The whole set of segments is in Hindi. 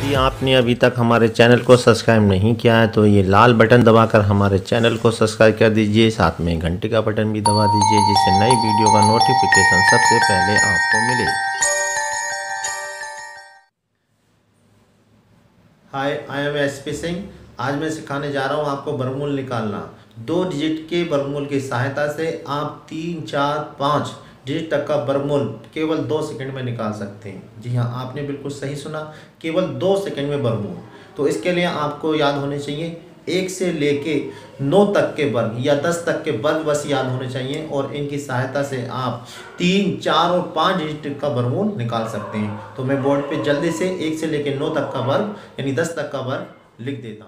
यदि आपने अभी तक हमारे चैनल को सब्सक्राइब नहीं किया है तो ये लाल बटन दबाकर हमारे चैनल को सब्सक्राइब कर दीजिए, साथ में घंटे का बटन भी दबा दीजिए जिससे नई वीडियो का नोटिफिकेशन सबसे पहले आपको मिले। Hi, I am SP Singh. आज मैं सिखाने जा रहा हूँ आपको वर्गमूल निकालना। 2 डिजिट के वर्गमूल की सहायता से आप 3, 4, 5 डिजिट तक का वर्गमूल केवल 2 सेकंड में निकाल सकते हैं। जी हाँ, आपने बिल्कुल सही सुना, केवल 2 सेकंड में वर्गमूल। तो इसके लिए आपको याद होने चाहिए 1 से लेके 9 तक के वर्ग या 10 तक के वर्ग बस याद होने चाहिए, और इनकी सहायता से आप 3, 4 और 5 डिजिट का वर्गमूल निकाल सकते हैं। तो मैं बोर्ड पे जल्दी से 1 से लेके 9 तक का वर्ग यानी 10 तक का वर्ग लिख देता हूँ।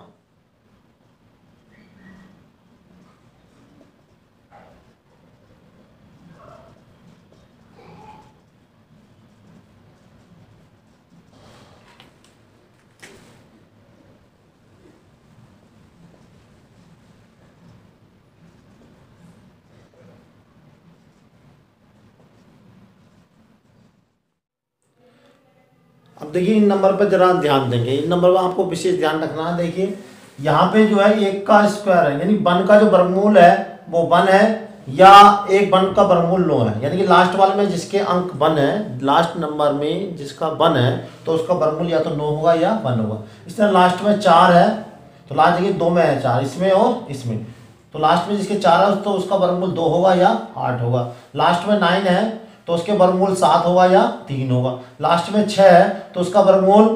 अब देखिए, इन नंबर पर जरा ध्यान देंगे। इन नंबर पर आपको विशेष ध्यान रखना है। देखिए यहाँ पे जो है 1 का स्क्वायर है, यानी 1 का जो वर्गमूल है वो 1 है, या 1 का वर्गमूल 9 है। यानी कि लास्ट वाले में जिसके अंक 1 है, लास्ट नंबर में जिसका 1 है तो उसका वर्गमूल या तो 9 होगा या 1 होगा। इस तरह लास्ट में 4 है तो लास्ट देखिए 2 में है 4, इसमें और इसमें, तो लास्ट में जिसके 4 है तो उसका वर्गमूल 2 होगा या 8 होगा। लास्ट में 9 है तो उसके वर्गमूल 7 होगा या 3 होगा। लास्ट में 6 है तो उसका वर्गमूल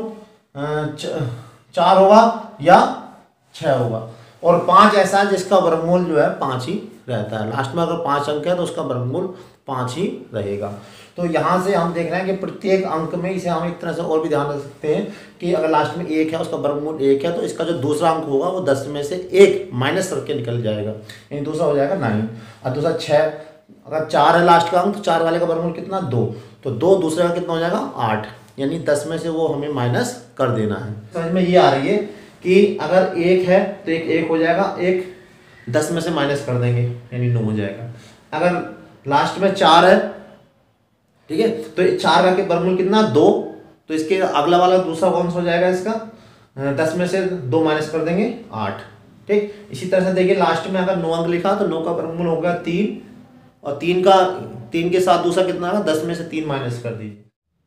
4 होगा या 6 होगा। और 5 ऐसा है जिसका वर्गमूल जो है 5 ही रहता है। लास्ट में अगर 5 अंक है तो उसका वर्गमूल 5 ही रहेगा। तो यहाँ से हम देख रहे हैं कि प्रत्येक अंक में इसे हम एक तरह से और भी ध्यान रख सकते हैं कि अगर लास्ट में 1 है उसका वर्गमूल 1 है तो इसका जो दूसरा अंक होगा वो 10 में से 1 माइनस करके निकल जाएगा, यानी दूसरा हो जाएगा 9 और दूसरा 6। अगर 4 है लास्ट का अंक तो 4 वाले का वर्गमूल कितना 2, तो 2 दूसरे का कितना हो जाएगा 8, यानी 10 में से वो हमें माइनस कर देना है। समझ में ये आ रही है कि अगर 1 है तो 1 हो जाएगा, 1 10 में से माइनस कर देंगे यानी 9 हो जाएगा। अगर लास्ट में 4 है, ठीक है, तो 4 का वर्गमूल कितना 2, तो इसके अगला वाला दूसरा कौन सा हो जाएगा इसका 10 में से 2 माइनस कर देंगे 8। ठीक, इसी तरह से देखिए लास्ट में अगर 9 अंक लिखा तो 9 का वर्गमूल होगा 3, और 3 के साथ दूसरा कितना होगा 10 में से 3 माइनस कर दीजिए।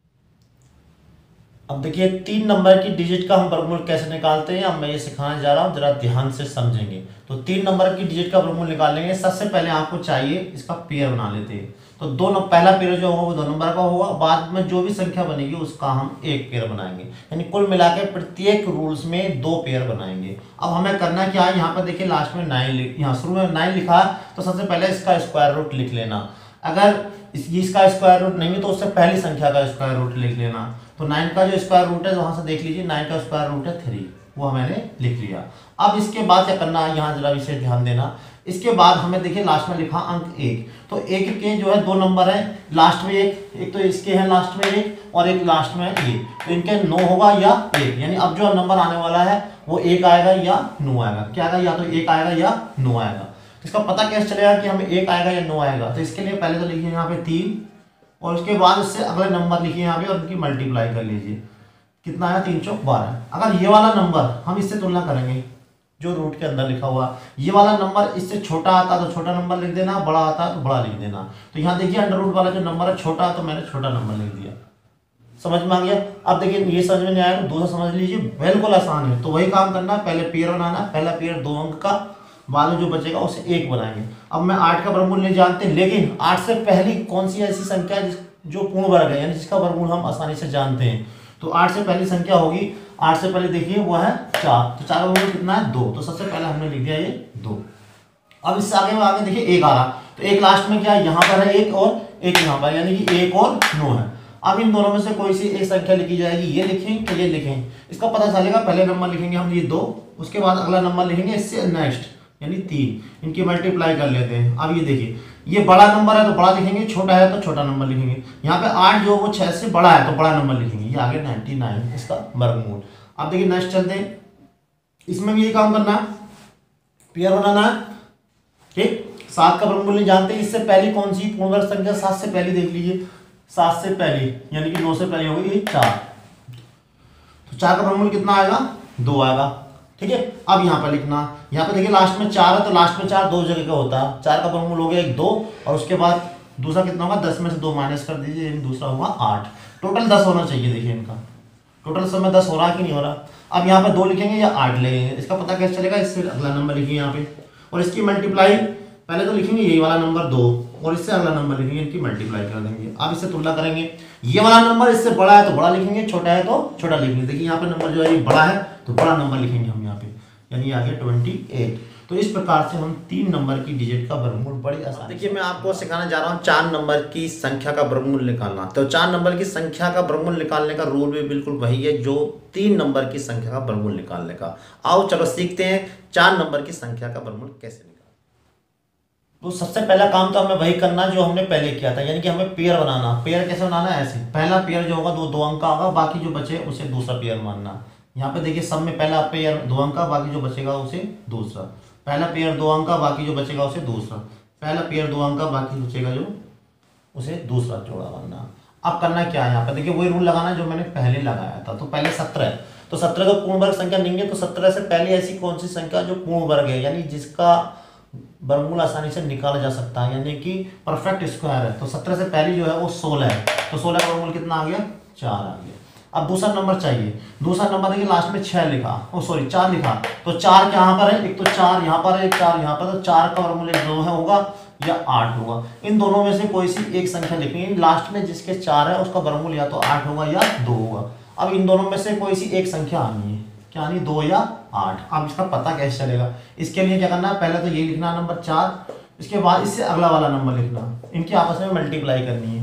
अब देखिए 3 नंबर की डिजिट का हम वर्गमूल कैसे निकालते हैं, अब मैं ये सिखाने जा रहा हूँ, जरा ध्यान से समझेंगे। तो 3 नंबर की डिजिट का वर्गमूल निकालेंगे। सबसे पहले आपको चाहिए इसका पेयर बना लेते हैं। तो पहला पेयर जो होगा वो 2 नंबर का होगा, बाद में जो भी संख्या बनेगी उसका हम 1 पेयर बनाएंगे, यानी कुल मिला के प्रत्येक रूल्स में 2 पेयर बनाएंगे। अब हमें करना क्या है, यहाँ पर देखिए लास्ट में 9, यहाँ शुरू में 9 लिखा है तो सबसे पहले इसका स्क्वायर रूट लिख लेना। अगर इसका स्क्वायर रूट नहीं है तो उससे पहली संख्या का स्क्वायर रूट लिख लेना। तो 9 का जो स्क्वायर रूट है वहां से देख लीजिए, 9 का स्क्वायर रूट है 3, वो मैंने लिख लिया। अब इसके बाद क्या करना है, यहाँ जरा विशेष ध्यान देना। इसके बाद हमें देखिए लास्ट में लिखा अंक 1, तो 1 के जो है 2 नंबर है, लास्ट में एक तो इसके हैं लास्ट में 1 और एक लास्ट में 1, तो इनके 9 होगा या 1, यानी अब जो नंबर आने वाला है वो 1 आएगा या 9 आएगा। क्या आएगा, या तो 1 आएगा या 9 आएगा। इसका पता कैसे चलेगा कि हमें 1 आएगा या 9 आएगा, तो इसके लिए पहले तो लिखिए यहाँ पे 3 और उसके बाद इससे अगले नंबर लिखिए यहाँ पे और उनकी मल्टीप्लाई कर लीजिए, कितना आया 3 चौक 12। अगर ये वाला नंबर हम इससे तुलना करेंगे जो रूट के अंदर लिखा हुआ, ये वाला नंबर इससे छोटा आता तो छोटा नंबर लिख देना, बड़ा आता तो बड़ा लिख देना। तो यहाँ देखिए अंडर रूट वाला जो नंबर है छोटा है तो मैंने छोटा नंबर लिख दिया। समझ में आ गया। अब देखिए ये समझ में नहीं आया तो दूसरा समझ लीजिए, बिल्कुल आसान है। तो वही काम करना, पहले पेयर बनाना, पहला पेयर 2 अंक का, बाद में जो बचेगा उसे 1 बनाएंगे। अब मैं 8 का वर्गमूल नहीं जानते, लेकिन 8 से पहली कौन सी ऐसी संख्या है जो पूर्ण वर्ग है, यानी जिसका वर्गमूल हम आसानी से जानते हैं। तो 8 से पहली संख्या होगी, 8 से पहले देखिए वो है 4, तो 4 का वर्गमूल कितना है 2, तो सबसे पहले हमने लिख दिया ये 2। अब इससे आगे देखिए 1 आ रहा, तो 1 लास्ट में क्या है, यहाँ पर है 1 और 1 यहाँ पर, यानी कि 1 और 9 है। अब इन दोनों में से कोई सी एक संख्या लिखी जाएगी, ये लिखें कि ये लिखें, इसका पता चलेगा। पहले नंबर लिखेंगे हम ये 2, उसके बाद अगला नंबर लिखेंगे इससे नेक्स्ट यानी 3, इनकी मल्टीप्लाई कर लेते हैं। अब ये देखिए ये बड़ा नंबर है तो बड़ा लिखेंगे, छोटा है तो छोटा नंबर लिखेंगे। यहाँ पे 8 जो वो 6 से बड़ा है तो बड़ा नंबर लिखेंगे, ये आगे 99 इसका वर्गमूल। अब देखिए नेक्स्ट चलते हैं, इसमें भी यही काम करना है, पेयर बनाना है। ठीक, 7 का वर्गमूल नहीं जानते, इससे पहली कौन सी पूर्ण वर्ग संख्या 7 से पहली देख लीजिए, 7 से पहली यानी कि 9 से पहली होगी ये 4, तो 4 का वर्गमूल कितना आएगा, 2 आएगा। ठीक है, अब यहाँ पर लिखना, यहाँ पे देखिए लास्ट में 4 है तो लास्ट में 4 दो जगह का होता है। 4 का वर्गमूल हो गया 1 2 और उसके बाद दूसरा कितना होगा, 10 में से 2 माइनस कर दीजिए, दूसरा होगा 8। टोटल 10 होना चाहिए। देखिए इनका टोटल समय 10 हो रहा है कि नहीं हो रहा। अब यहाँ पे 2 लिखेंगे या 8 लगेंगे, इसका पता कैसे चलेगा, इससे अगला नंबर लिखिए यहाँ पे और इसकी मल्टीप्लाई पहले तो लिखेंगे यही वाला नंबर 2 और इससे अगला नंबर लिखेंगे, इनकी मल्टीप्लाई कर देंगे। अब इससे तुलना करेंगे, ये वाला नंबर इससे बड़ा है तो बड़ा लिखेंगे, छोटा है तो छोटा लिखेंगे। देखिए यहाँ पे नंबर जो है ये बड़ा है तो बड़ा नंबर लिखेंगे हम यहाँ पे, यानी आ गया 28। तो इस प्रकार से हम 3 नंबर की डिजिट का वर्गमूल बड़ी आसानी। देखिए मैं आपको सिखाने जा रहा हूँ 4 नंबर की संख्या का वर्गमूल निकालना। तो 4 नंबर की संख्या का वर्गमूल निकालने का रूल भी बिल्कुल वही है जो 3 नंबर की संख्या का वर्गमूल निकालने का। आओ चलो सीखते हैं 4 नंबर की संख्या का वर्गमूल कैसे निकालना। तो सबसे पहला काम तो हमें वही करना जो हमने पहले किया था, यानी कि हमें पेयर बनाना। पेयर कैसे बनाना है, ऐसे पहला पेयर जो होगा वो 2 अंक का होगा, बाकी जो बचे उसे दूसरा पेयर मानना। यहाँ पे देखिए सब में पहला पेयर 2 अंक का, बाकी जो बचेगा उसे दूसरा। पहला पेयर 2 अंक का, बाकी जो बचेगा उसे दूसरा। पहला पेयर 2 अंक का, बाकी बचेगा जो उसे दूसरा जोड़ा मानना। अब करना क्या है, यहाँ पे देखिए वही रूल लगाना जो मैंने पहले लगाया था। तो पहले 17 है तो 17 का पूर्ण वर्ग संख्या नहीं है, तो 17 से पहले ऐसी कौन सी संख्या जो पूर्ण वर्ग है, यानी जिसका वर्गमूल आसानी से निकाला जा सकता है, यानी कि परफेक्ट स्क्वायर है। तो 17 से पहली जो है वो 16 है, तो 16 का वर्गमूल कितना आ गया, 4 आ गया। अब दूसरा नंबर चाहिए। दूसरा नंबर देखिए लास्ट में 6 लिखा, ओ सॉरी 4 लिखा, तो 4 कहाँ पर है, एक तो 4 यहाँ पर है, एक 4 यहाँ पर, तो 4 का वर्गमूल 2 है होगा या 8 होगा। इन दोनों में से कोई सी एक संख्या लिखनी है, लास्ट में जिसके 4 है उसका वर्गमूल या तो 8 होगा या 2 होगा। अब इन दोनों में से कोई सी एक संख्या आनी है, क्या आनी, 2 या 8। अब इसका पता कैसे चलेगा, इसके लिए क्या करना है, पहले तो ये लिखना नंबर 4, इसके बाद इससे अगला वाला नंबर लिखना, इनकी आपस में मल्टीप्लाई करनी है।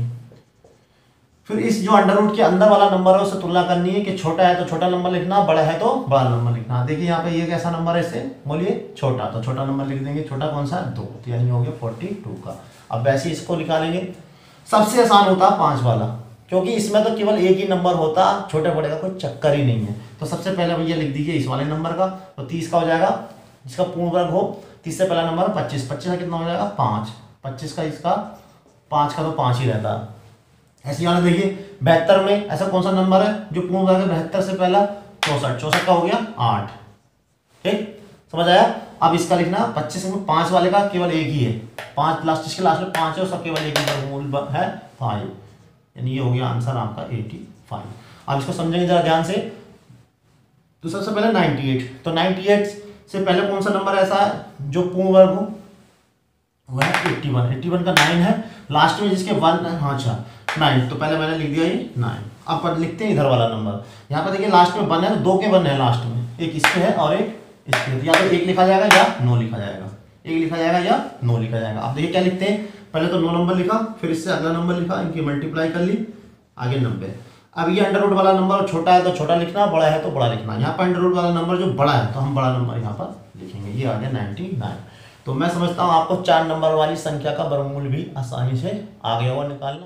फिर इस जो अंडर रूट के अंदर वाला नंबर है उससे तुलना करनी है कि छोटा है तो छोटा नंबर लिखना, बड़ा है तो बड़ा नंबर लिखना। देखिए यहाँ पे ये कैसा नंबर है, इससे बोलिए छोटा, तो छोटा नंबर लिख देंगे। छोटा कौन सा, 2, तो यानी हो गया 42 का। अब वैसे इसको निकालेंगे, सबसे आसान होता है 5 वाला, क्योंकि इसमें तो केवल एक ही नंबर होता, छोटे बड़े का कोई चक्कर ही नहीं है। तो सबसे पहले भैया लिख दीजिए इस वाले नंबर का, तो 30 का हो जाएगा, जिसका पूर्ण वर्ग हो। 30 से पहला नंबर 25, 25 का कितना हो जाएगा, 5, 25 का इसका 5 का तो 5 ही रहता है। ऐसे यहाँ देखिए 72 में ऐसा कौन सा नंबर है जो पूर्ण वर्ग है, 72 से पहला 64, 64 का हो गया 8। ठीक समझ आया। अब इसका लिखना 25 में 5 वाले का केवल एक ही है, 5 लास्ट, जिसके लास्ट में 5 है उसका केवल एक ही वर्गमूल है 5, यानी ये हो गया आंसर आपका 85। अब इसको समझेंगे जरा ध्यान से। तो सबसे पहले 98, तो 98 से पहले कौन सा नंबर ऐसा है जो पूर्ण वर्ग हो, वह है 81। 81 का 9 है, लास्ट में जिसके 1 है, हाँ अच्छा 9, तो पहले मैंने लिख दिया ये 9। अब लिखते हैं इधर वाला नंबर, यहाँ पर देखिए लास्ट में 1 है, 2 के 1 है लास्ट में, एक इसके है और एक इसके है, या तो 1 लिखा जाएगा या 9 लिखा जाएगा, 1 लिखा जाएगा या 9 लिखा जाएगा। अब देखिए क्या लिखते हैं, पहले तो 9 नंबर लिखा, फिर इससे अगला नंबर लिखा, इनकी मल्टीप्लाई कर ली, आगे 90। अब ये अंडर रूट वाला नंबर छोटा है तो छोटा लिखना, बड़ा है तो बड़ा लिखना। यहाँ पर अंडर रूट वाला नंबर जो बड़ा है तो हम बड़ा नंबर यहाँ पर लिखेंगे, ये आ गया 99। तो मैं समझता हूँ आपको 4 नंबर वाली संख्या का वर्गमूल भी आसानी से आ गया होगा निकालना।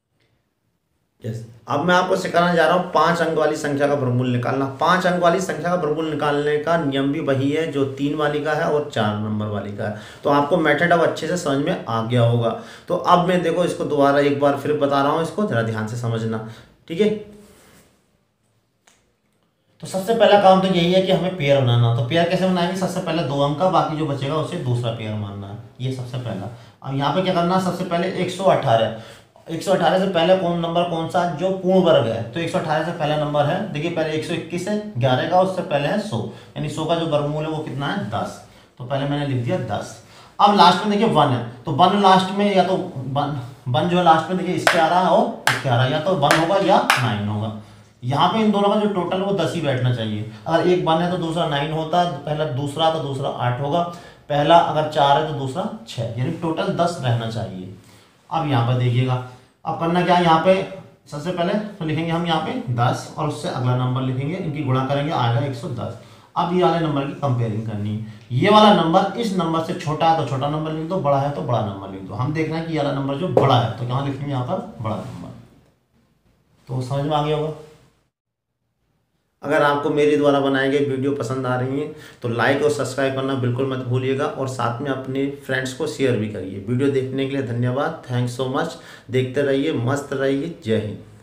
अब मैं आपको सिखाने जा रहा हूँ 5 अंक वाली संख्या का वर्गमूल निकालना। 5 अंक वाली संख्या का वर्गमूल निकालने का नियम भी वही है जो 3 वाली का है और 4 नंबर वाली का है। तो आपको मेथड अब अच्छे से समझ में आ गया होगा। तो अब मैं देखो इसको दोबारा एक बार फिर बता रहा हूँ, इसको जरा ध्यान से समझना, ठीक है। तो सबसे पहला काम तो यही है कि हमें पेयर बनाना। तो पेयर कैसे बनाएंगे, सबसे पहले 2 अंक का, बाकी जो बचेगा उसे दूसरा पेयर मानना है, ये सबसे पहला। अब यहाँ पे क्या करना है, सबसे पहले 118 से पहले कौन नंबर कौन सा जो पूर्ण वर्ग है, तो 118 से पहला नंबर है, देखिए पहले 121 है, 11 का, उससे पहले है 100, यानी 100 का जो वर्गमूल है वो कितना है 10, तो पहले मैंने लिख दिया 10। अब लास्ट में देखिए 1 है, तो 1 लास्ट में या तो 1 जो है लास्ट में देखिए इसके आ रहा है और इसके आ रहा है, या तो 1 होगा या 9 होगा। यहाँ पे इन दोनों का जो टोटल है वो 10 ही बैठना चाहिए। अगर एक 1 है तो दूसरा 9 होता, पहला दूसरा तो दूसरा 8 होगा, पहला अगर 4 है तो दूसरा 6, यानी टोटल 10 रहना चाहिए। अब यहाँ पर देखिएगा, अब करना क्या है, यहाँ पे सबसे पहले तो लिखेंगे हम यहाँ पे 10 और उससे अगला नंबर लिखेंगे, इनकी गुणा करेंगे, आएगा 110। अब ये वाले नंबर की कंपेयरिंग करनी है, ये वाला नंबर इस नंबर से छोटा है तो छोटा नंबर लिख दो, बड़ा है तो बड़ा नंबर लिख दो। हम देख रहे हैं कि ये वाला नंबर जो बड़ा है तो यहाँ लिखेंगे यहाँ पर बड़ा नंबर। तो समझ में आ गया होगा। अगर आपको मेरे द्वारा बनाए गए वीडियो पसंद आ रही हैं तो लाइक और सब्सक्राइब करना बिल्कुल मत भूलिएगा, और साथ में अपने फ्रेंड्स को शेयर भी करिए। वीडियो देखने के लिए धन्यवाद, थैंक्स सो मच। देखते रहिए, मस्त रहिए, जय हिंद।